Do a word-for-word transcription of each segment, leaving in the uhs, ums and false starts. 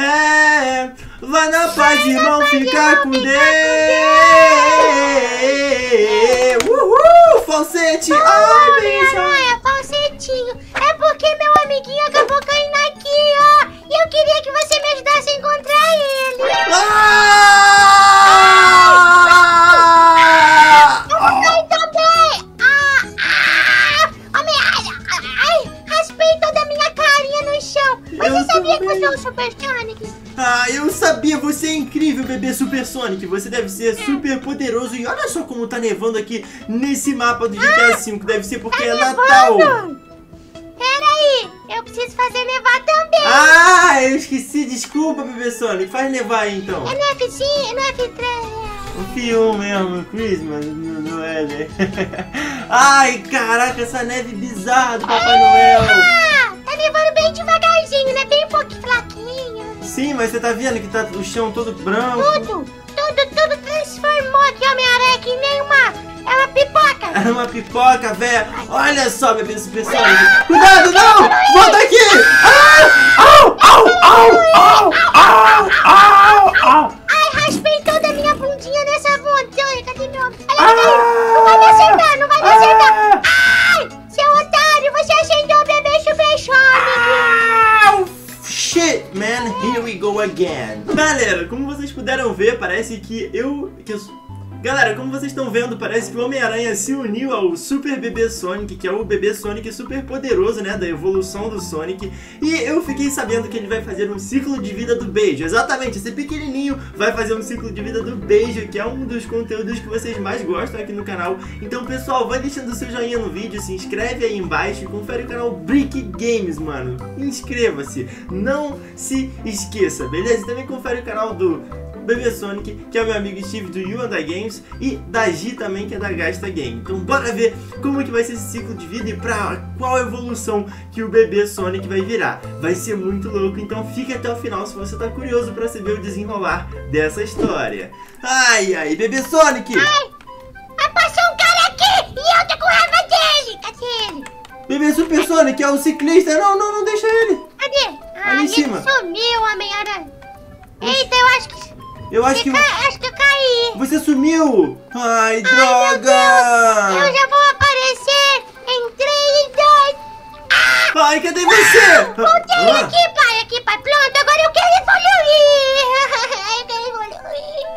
É, vai na paz, irmão, ficar com Deus. Uhul, falsete. Ai, beijo. É falsetinho. É porque meu amiguinho acabou caindo aqui, ó. E eu queria que você me ajudasse a encontrar ele. Ah! Eu caí também. Ah, ah, Homem-Aranha. Ai, raspei toda a minha carinha no chão. Você Eu sabia também. que eu sou o Super Sonic? Ah, eu sabia, você é incrível, bebê Super Sonic. Você deve ser super poderoso. E olha só como tá nevando aqui nesse mapa do G T A cinco. Deve ser porque é Natal. Peraí, eu preciso fazer nevar também. Ah, eu esqueci. Desculpa, bebê Sonic. Faz nevar aí, então. É no F cinco, no F três. O filme mesmo, Christmas, não é, né? Ai, caraca, essa neve bizarra do Papai Noel. Ah, tá nevando bem devagarzinho, né? Bem um pouquinho fraquinho. Sim, mas você tá vendo que tá o chão todo branco. Tudo, tudo, tudo transformou aqui, Homem-Aranha, que nem uma... É uma pipoca. É uma pipoca, velho. Olha só, bebê Super Sonic. Cuidado, não! Volta aqui! Ah! Au, au, au, au, au, au, au. Ai, raspei toda a minha bundinha nessa montanha. Cadê meu... Olha, Ah! não vai me acertar, não vai me acertar. Ah! Ai, seu otário, você acendeu o bebê Super Sonic. Au! Shit, man, here we go again. Galera, como vocês puderam ver, parece que eu... Que eu... Galera, como vocês estão vendo, parece que o Homem-Aranha se uniu ao Super Bebê Sonic, que é o bebê Sonic super poderoso, né, da evolução do Sonic. E eu fiquei sabendo que ele vai fazer um ciclo de vida do beijo. Exatamente, esse pequenininho vai fazer um ciclo de vida do beijo, que é um dos conteúdos que vocês mais gostam aqui no canal. Então, pessoal, vai deixando o seu joinha no vídeo, se inscreve aí embaixo e confere o canal Brick Games, mano. Inscreva-se, não se esqueça, beleza? E também confere o canal do Bebê Sonic, que é o meu amigo Steve do You and I Games, e da Gi também, que é da Gasta Game. Então bora ver como que vai ser esse ciclo de vida e pra qual evolução que o Bebê Sonic vai virar. Vai ser muito louco, então fique até o final se você tá curioso pra saber o desenrolar dessa história. Ai, ai, Bebê Sonic! Ai, passou um cara aqui e eu tô com raiva dele. Cadê ele? Bebê Super Sonic é o ciclista. Não, não, não deixa ele. Cadê? Ah, Ali em ele cima. sumiu, Homem-Aranha. Eita, eu acho que... Eu acho que... Ca... Acho que eu caí. Você sumiu! Ai, Ai, droga! eu já vou aparecer em três, dois... Ah! Ai, cadê você? Voltei Ah. aqui, pai, aqui, pai. Pronto, agora eu quero evoluir. Eu quero evoluir.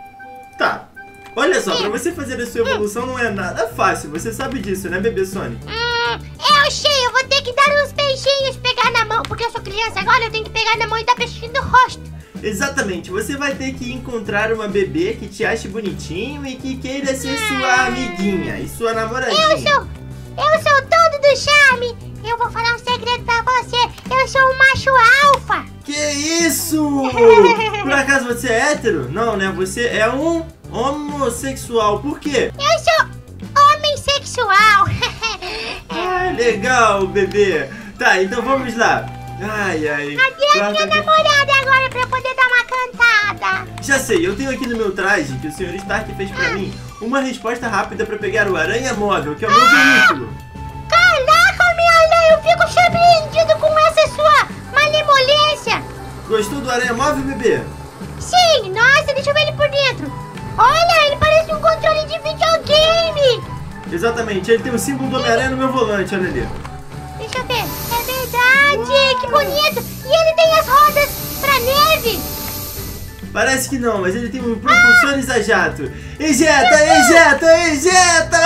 Tá. Olha só, pra você fazer a sua evolução não é nada fácil. Você sabe disso, né, Bebê Sonic? Hum, eu sei, eu vou ter que dar uns beijinhos, pegar na mão. Porque eu sou criança agora, eu tenho que pegar na mão e dar beijinho no rosto. Exatamente, você vai ter que encontrar uma bebê que te ache bonitinho e que queira ser sua amiguinha e sua namoradinha. Eu sou, eu sou todo do charme. Eu vou falar um segredo pra você. Eu sou um macho alfa. Que isso? Por acaso você é hétero? Não, né? Você é um homossexual. Por quê? Eu sou homem sexual. Ah, legal, bebê. Tá, então vamos lá. Ai, ai. Cadê a minha namorada agora pra eu poder dar uma cantada? Já sei, eu tenho aqui no meu traje, que o senhor Stark fez pra mim, uma resposta rápida pra pegar o Aranha Móvel, que é o meu veículo. Caraca, minha aranha, eu fico surpreendido com essa sua malemolência. Gostou do Aranha Móvel, bebê? Sim, nossa, deixa eu ver ele por dentro. Olha, ele parece um controle de videogame. Exatamente, ele tem o símbolo do Homem-Aranha no meu volante, olha ali. Deixa eu ver. É verdade, que bonito. E ele tem as rodas pra neve. Parece que não, mas ele tem um propulsores a jato. Ejeta, ejeta, ejeta!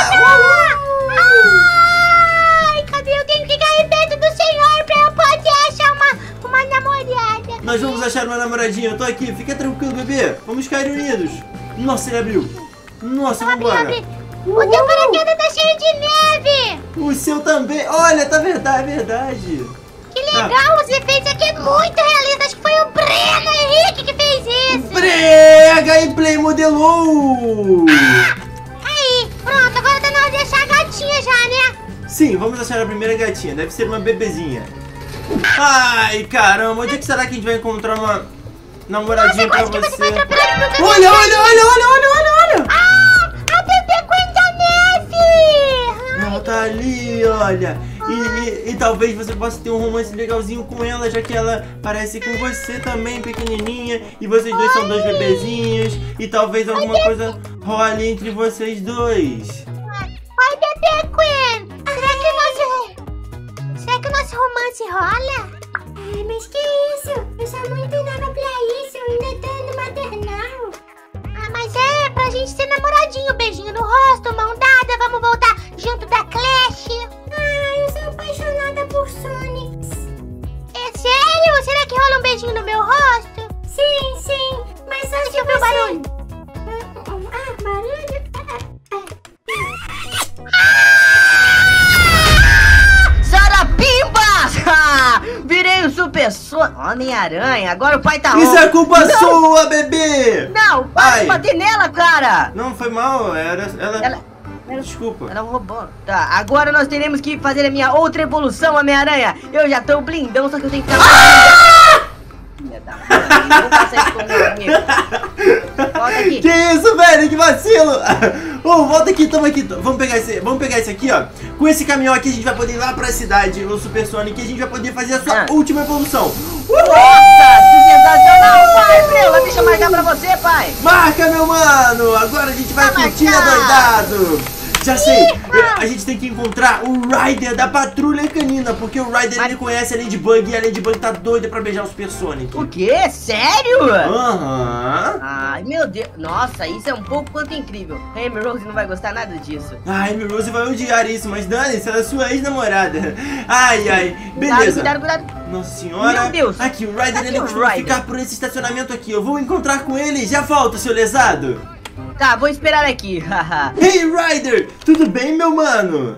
Ai, cadê? Eu tenho que cair perto do senhor pra eu poder achar uma, uma namorada. Nós vamos achar uma namoradinha, eu tô aqui, fica tranquilo, bebê. Vamos cair unidos. Nossa, ele abriu. Nossa, Abre, vambora. abre. O teu paraquedas tá cheio de neve. O seu também. Olha, tá verdade, é verdade. Que legal, os efeitos aqui é muito realista. Acho que foi o Breno Henrique que fez isso. Brega, Gameplay modelou. Aí, pronto, agora tá na hora de achar a gatinha já, né? Sim, vamos achar a primeira gatinha. Deve ser uma bebezinha. Ai, caramba, onde é que será que a gente vai encontrar uma namoradinha pra Nossa, você? que você vai atropelar pro caminho. Olha, olha, olha, olha, olha, olha, olha. Ah, a bebê Gwen da neve. Ela tá ali, olha. e, e, e talvez você possa ter um romance legalzinho com ela, já que ela parece com você também, pequenininha. E vocês dois são dois bebezinhos. E talvez alguma coisa role entre vocês dois. Oi, bebê Queen. Será que o nosso... Será que o nosso romance rola? Ai, mas que isso? Eu sou muito nova pra isso. Eu ainda tô no maternal. Ah, mas é pra gente ser namoradinho. Beijinho no rosto, mão dada. Vamos voltar junto da creche. Ah, eu sou apaixonada por Sonic. É sério? Será que rola um beijinho no meu rosto? Sim, sim. Mas só se eu ver o barulho. Ah, barulho? Sarapimba! Virei o super Sonic. Homem-Aranha, agora o pai tá Isso on. é culpa Não. sua, bebê! Não, para Ai. de bater nela, cara! Não, foi mal, era... Ela... Ela, ela, Desculpa. ela roubou. Tá, agora nós teremos que fazer a minha outra evolução, Homem-Aranha. Eu já tô blindão, só que eu tenho que ficar... Ah! Filha da mãe, eu vou passar isso com o meu amigo. Volta aqui. Que isso, velho? Que vacilo! Ô, volta aqui, toma aqui. Vamos pegar esse, vamos pegar esse aqui, ó. Com esse caminhão aqui a gente vai poder ir lá pra cidade, o Super Sonic, e a gente vai poder fazer a sua Ah. última evolução. Nossa, que sensacional! Vai, Brila, deixa eu marcar pra você, pai. Marca, meu mano! Agora a gente vai Vai curtir marcar. adoidado! Já sei! Eu- a gente tem que encontrar o Ryder da Patrulha Canina, porque o Ryder Mas- ele conhece a Ladybug e a Ladybug tá doida pra beijar o Super Sonic. O quê? Sério? Aham. Ai, meu Deus. Nossa, isso é um pouco quanto incrível. A Amy Rose não vai gostar nada disso. Ai, Amy Rose vai odiar isso, mas dane-se, ela é sua ex-namorada. Ai, ai. Beleza. Cuidado, cuidado, cuidado. Nossa senhora. Meu Deus. Aqui, o Ryder Cadê ele o costuma Ryder? ficar por esse estacionamento aqui. Eu vou encontrar com ele. Já volto, seu lesado. Tá, vou esperar aqui. Haha. Hey, Ryder! Tudo bem, meu mano?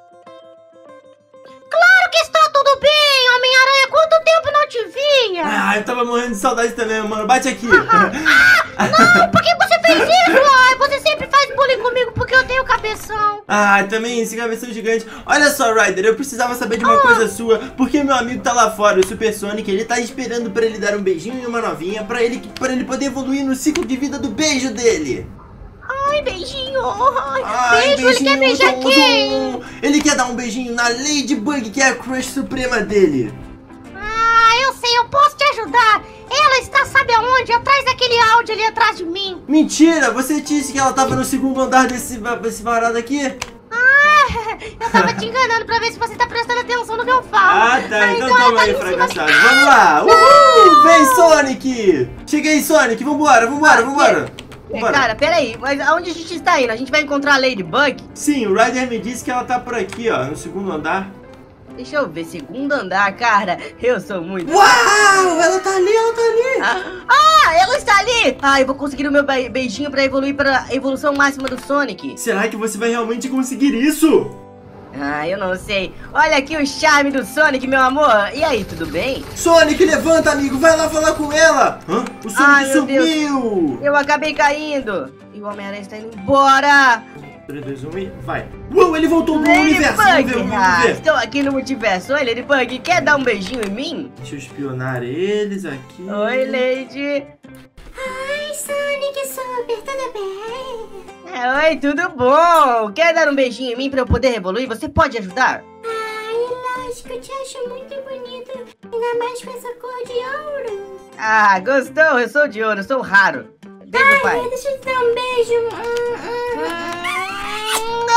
Claro que está tudo bem, Homem-Aranha. Quanto tempo não te via? Ah, eu tava morrendo de saudade também, meu mano. Bate aqui. Não, por que você fez isso? Ai, você sempre faz bullying comigo porque eu tenho cabeção. Ah, também esse cabeção gigante. Olha só, Ryder, eu precisava saber de uma coisa sua, porque meu amigo tá lá fora, o Super Sonic, ele tá esperando pra ele dar um beijinho e uma novinha, pra ele, pra ele poder evoluir no ciclo de vida do beijo dele. Ai, beijinho. Ai, Ai, beijo, ele quer beijar zum, quem? zum. Ele quer dar um beijinho na Ladybug, que é a crush suprema dele. Ah, eu sei, eu posso te ajudar. Ela está, sabe aonde? Atrás daquele áudio ali atrás de mim. Mentira, você disse que ela tava no segundo andar desse, desse varado aqui? Ah, eu tava te enganando pra ver se você tá prestando atenção no que eu falo. Ah, tá, então ela toma tá aí, em cima- fracassado. Vamos lá. Uhul, vem, Sonic. Cheguei, Sonic, vambora, vambora, vambora. É, Vambora. cara, peraí, mas aonde a gente está indo? A gente vai encontrar a Ladybug? Sim, o Ryder me disse que ela tá por aqui, ó, no segundo andar. Deixa eu ver, segundo andar, cara. Eu sou muito... Uau, ela tá ali, ela tá ali. Ah, ah, ela está ali! Ah, eu vou conseguir o meu be- beijinho pra evoluir para a evolução máxima do Sonic. Será que você vai realmente conseguir isso? Ah, eu não sei. Olha aqui o charme do Sonic, meu amor. E aí, tudo bem? Sonic, levanta, amigo, vai lá falar com ela. Hã? O Sonic Ai, meu sumiu. Eu acabei caindo. E o Homem-Aranha está indo embora. três, dois, um e vai. Uou, ele voltou pro universo. Vamos ver, Ladybug! vamos Ah, ver. estou aqui no multiverso. Oi, Ladybug, quer dar um beijinho em mim? Deixa eu espionar eles aqui. Oi, Lady. Ai, Sonic Super, tudo bem? É, oi, tudo bom? Quer dar um beijinho em mim pra eu poder evoluir? Você pode ajudar? Ai, lógico, eu te acho muito bonito. Ainda mais com essa cor de ouro. Ah, gostou? Eu sou de ouro, eu sou raro. Beijo, pai. Ai, deixa eu te dar um beijo. Hum, hum, hum.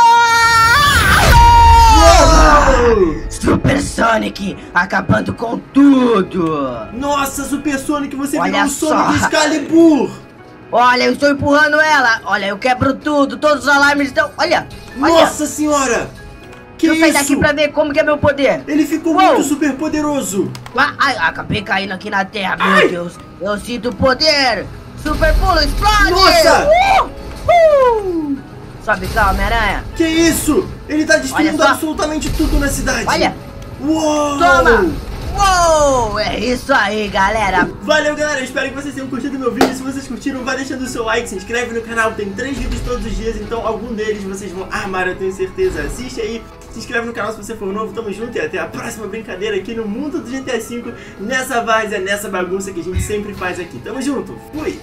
Uou! Super Sonic acabando com tudo. Nossa, Super Sonic, você Olha virou o Sonic só. Excalibur. Olha, eu estou empurrando ela. Olha, eu quebro tudo. Todos os alarmes estão... Olha, olha. Nossa senhora. Que Deixa eu sair isso? daqui pra ver como que é meu poder. Ele ficou Uou. muito super poderoso. Ah, ai, acabei caindo aqui na terra, meu Ai. Deus. Eu sinto o poder. Super pulo, explode. Nossa. Uh, uh. Sobe cá, Homem-Aranha. Que isso? Ele tá destruindo Olha só. absolutamente tudo na cidade. Olha. Uou. Toma. Uou, é isso aí, galera. Valeu, galera, eu espero que vocês tenham curtido meu vídeo. Se vocês curtiram, vai deixando o seu like, se inscreve no canal. Tem três vídeos todos os dias, então algum deles vocês vão amar, eu tenho certeza. Assiste aí, se inscreve no canal se você for novo. Tamo junto e até a próxima brincadeira aqui no mundo do G T A cinco, nessa várzea, nessa bagunça que a gente sempre faz aqui. Tamo junto, fui!